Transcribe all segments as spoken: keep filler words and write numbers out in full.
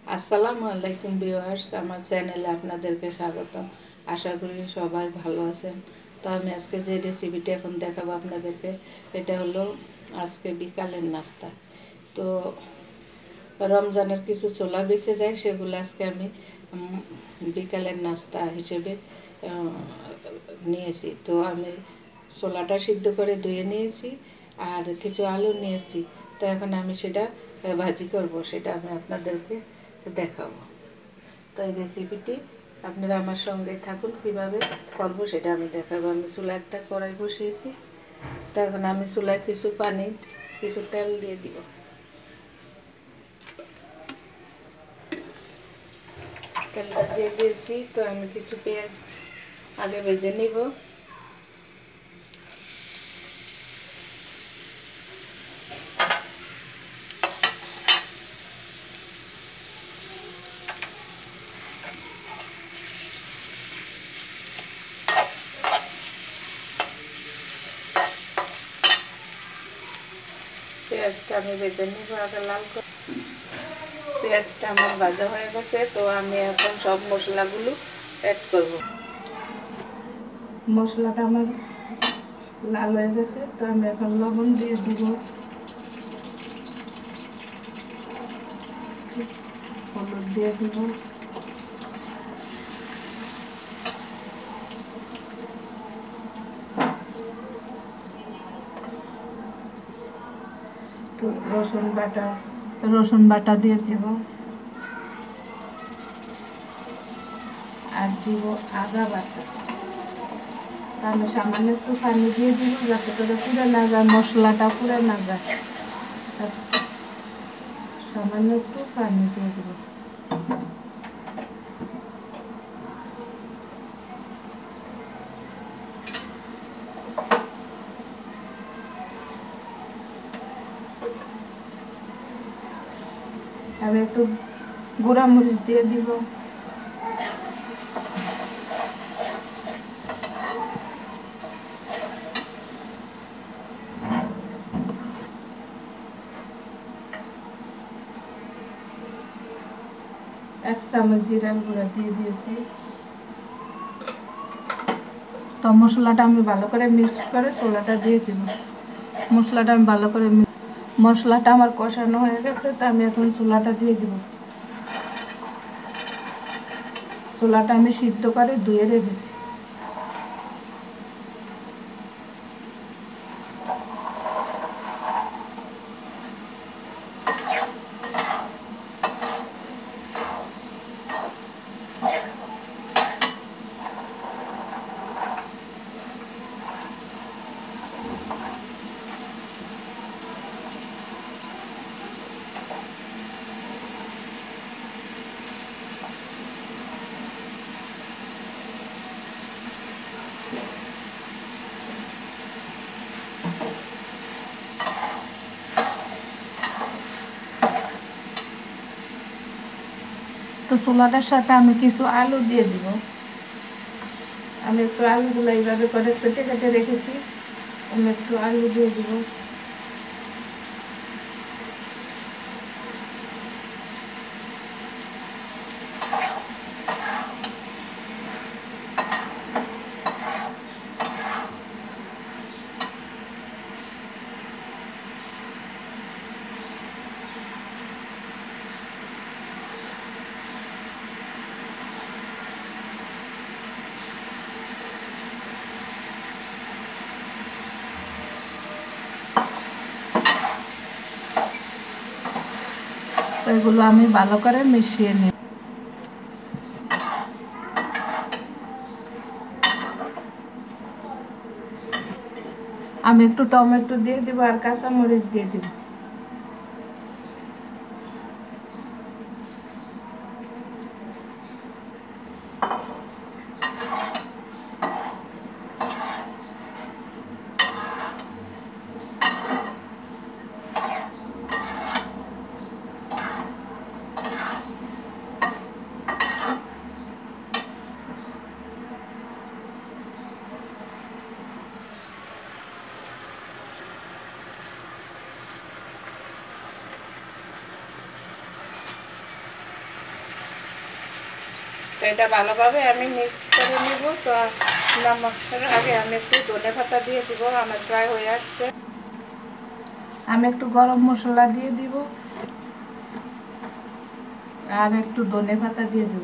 আসসালামু আলাইকুম ভিউয়ার্স, আমার চ্যানেলে আপনাদেরকে স্বাগতম। আশা করি সবাই ভালো আছেন। তো আমি আজকে যে রেসিপিটা এখন দেখাবো আপনাদেরকে, এটা হলো আজকে বিকালের নাস্তা। তো রমজানের কিছু ছোলা বেঁচে যায়, সেগুলো আজকে আমি বিকালের নাস্তা হিসেবে নিয়েছি। তো আমি ছোলাটা সিদ্ধ করে ধুয়ে নিয়েছি আর কিছু আলু নিয়েছি। তো এখন আমি সেটা ভাজি করব, সেটা আমি আপনাদেরকে দেখাবো। তো এই রেসিপিটি আপনারা আমার সঙ্গে থাকুন, কিভাবে করব সেটা আমি দেখাবো। আমি চুলা একটা কড়াই বসিয়েছি। তো এখন আমি চুলায় কিছু পানি কিছু তেল দিয়ে দিব। তেলটা দিয়ে দিয়েছি। তো আমি কিছু পেঁয়াজ আগে ভেজে নিব। পেঁয়াজটা আমি ভেজে নিব আগে লাল করে। পেঁয়াজটা আমার ভাজা হয়ে গেছে। তো আমি এখন সব মশলাগুলো অ্যাড করব। মশলাটা আমার লাল হয়ে গেছে। তো আমি এখন লবণ দিয়ে দিব, হলুদ দিয়ে দিব, রসুন বাটা রসুন বাটা দিয়ে দিব, আর দিব আদা বাটা। তাহলে সামান্য একটু পানি দিয়ে দিব, যাতে করে পুড়ে না যায়, মশলাটা পুড়ে না যায়। সামান্য একটু পানি দিয়ে দিব। আর একটু গুঁড়া মরিচ দিয়ে দিব। এক চামচ জিরার গুঁড়া দিয়ে দিয়েছি। তো মশলাটা আমি ভালো করে মিক্স করে ছোলাটা দিয়ে দিব। মশলাটা আমি ভালো করে মশলাটা আমার কষানো হয়ে গেছে। তো আমি এখন ছোলাটা দিয়ে দিব। ছোলাটা আমি সিদ্ধ করে ধুয়ে রেখেছি। তো ছোলাটার সাথে আমি কিছু আলু দিয়ে দিব। আমি একটু আলুগুলো এইভাবে করে কেটে কেটে রেখেছি। আমি একটু আলু দিয়ে দিব। এগুলো আমি ভালো করে মিশিয়ে নিই। আমি একটু টমেটো দিয়ে দিব আর কাঁচামরিচ দিয়ে দিব। তো এটা ভালোভাবে আমি মিক্স করে নিব। তো নামানোর আগে আমি একটু ধনে পাতা দিয়ে দিব। আমার প্রায় হয়ে আসছে। আমি একটু গরম মশলা দিয়ে দিব আর একটু ধনে পাতা দিয়ে দিব।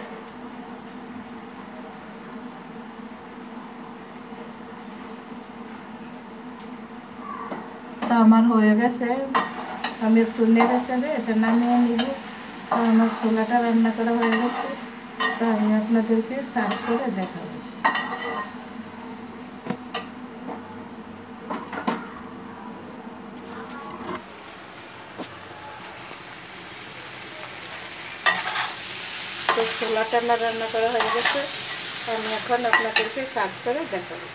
তো আমার হয়ে গেছে, আমি একটু নেড়ে চেড়ে এটা নামিয়ে নিব। তো আমার ছোলাটা রান্না করা হয়ে গেছে। তো আমি আপনাদেরকে সার্ভ করে দেখাবো। তো ছোলাটা আমার রান্না করা হয়ে গেছে। আমি এখন আপনাদেরকে সার্ভ করে দেখাবো।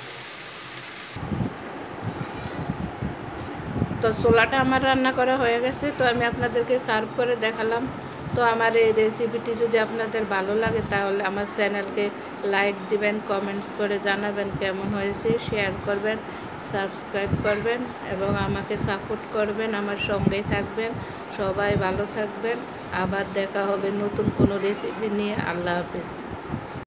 তো ছোলাটা আমার রান্না করা হয়ে গেছে। তো আমি আপনাদেরকে সার্ভ করে দেখালাম। তো আমার এই রেসিপিটি যদি আপনাদের ভালো লাগে তাহলে আমার চ্যানেলকে লাইক দিবেন, কমেন্টস করে জানাবেন কেমন হয়েছে, শেয়ার করবেন, সাবস্ক্রাইব করবেন এবং আমাকে সাপোর্ট করবেন, আমার সঙ্গেই থাকবেন। সবাই ভালো থাকবেন। আবার দেখা হবে নতুন কোনো রেসিপি নিয়ে। আল্লাহ হাফেজ।